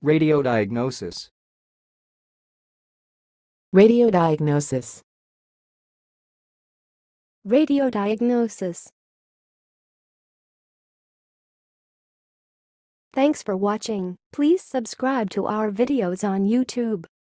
Radiodiagnosis. Radiodiagnosis. Radiodiagnosis. Thanks for watching. Please subscribe to our videos on YouTube.